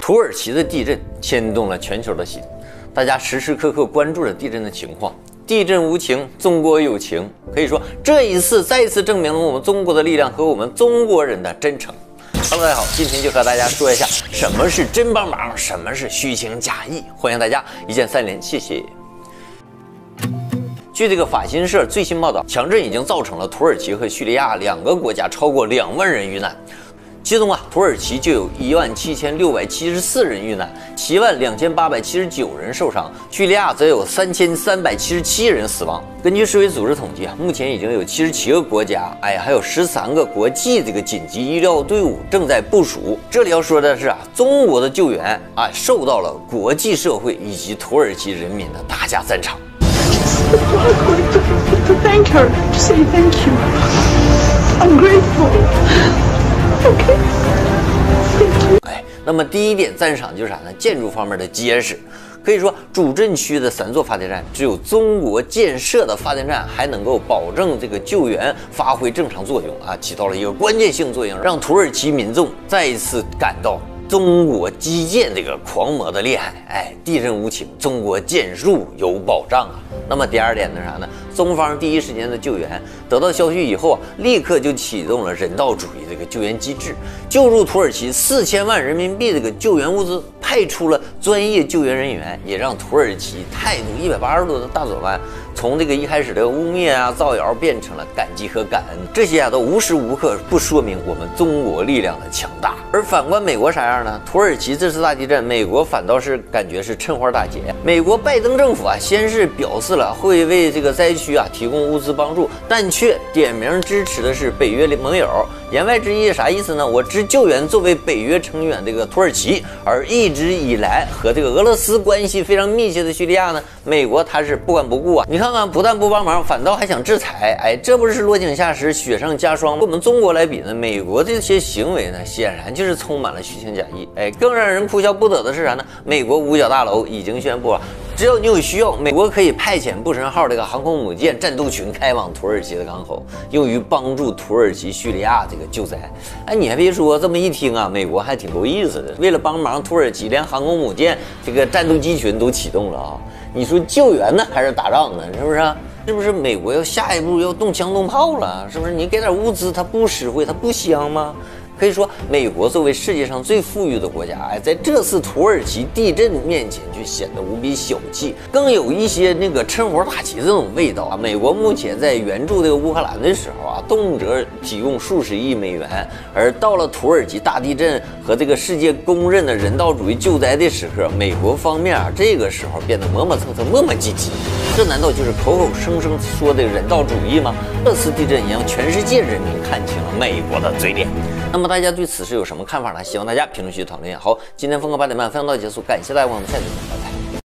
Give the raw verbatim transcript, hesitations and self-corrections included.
土耳其的地震牵动了全球的心，大家时时刻刻关注着地震的情况。地震无情，中国有情。可以说，这一次再一次证明了我们中国的力量和我们中国人的真诚。Hello， 大家好，今天就和大家说一下什么是真帮忙，什么是虚情假意。欢迎大家一键三连，谢谢。据这个法新社最新报道，强震已经造成了土耳其和叙利亚两个国家超过两万人遇难。其中啊，土耳其就有一万七千六百七十四人遇难，七万两千八百七十九人受伤；叙利亚则有三千三百七十七人死亡。根据世卫组织统计啊，目前已经有七十七个国家，哎，还有十三个国际这个紧急医疗队伍正在部署。这里要说的是啊，中国的救援啊，受到了国际社会以及土耳其人民的大加赞赏。 Thank her. To say thank you. I'm grateful. Okay. 哎，那么第一点赞赏就是啥呢？建筑方面的结实。可以说，主震区的三座发电站，只有中国建设的发电站还能够保证这个救援发挥正常作用啊，起到了一个关键性作用，让土耳其民众再一次感到中国基建这个狂魔的厉害。哎，地震无情，中国建树有保障啊。那么第二点呢啥呢？中方第一时间的救援，得到消息以后啊，立刻就启动了人道主义这个救援机制，救助土耳其四千万人民币这个救援物资，派出了专业救援人员，也让土耳其态度一百八十度的大转弯，从这个一开始的污蔑啊、造谣，变成了感激和感恩。这些啊都无时无刻不说明我们中国力量的强大。而反观美国啥样呢？土耳其这次大地震，美国反倒是感觉是趁火打劫。美国拜登政府啊，先是表示了会为这个灾区啊提供物资帮助，但却点名支持的是北约盟友。言外之意啥意思呢？我支救援作为北约成员这个土耳其，而一直以来和这个俄罗斯关系非常密切的叙利亚呢，美国他是不管不顾啊！你看看，不但不帮忙，反倒还想制裁，哎，这不是落井下石、雪上加霜？跟我们中国来比呢，美国这些行为呢，显然就是充满了虚情假意。哎，更让人哭笑不得的是啥呢？美国五角大楼已经宣布啊，只要你有需要，美国可以派遣不神号这个航空母舰战斗群开往土耳其的港口，用于帮助土耳其、叙利亚这个救灾。哎，你还别说，这么一听啊，美国还挺够意思的。为了帮忙土耳其，连航空母舰这个战斗机群都启动了啊！你说救援呢，还是打仗呢？是不是？是不是美国要下一步要动枪动炮了？是不是？你给点物资，它不实惠，它不香吗？可以说，美国作为世界上最富裕的国家，哎，在这次土耳其地震面前就显得无比小气，更有一些那个趁火打劫这种味道啊。美国目前在援助这个乌克兰的时候啊，动辄提供数十亿美元，而到了土耳其大地震和这个世界公认的人道主义救灾的时刻，美国方面啊，这个时候变得磨磨蹭蹭、磨磨唧唧。这难道就是口口声声说的人道主义吗？这次地震也让全世界人民看清了美国的嘴脸。那么大家对此事有什么看法呢？希望大家评论区讨论。好，今天风格八点半分享到结束，感谢大家，我们下期见，拜拜。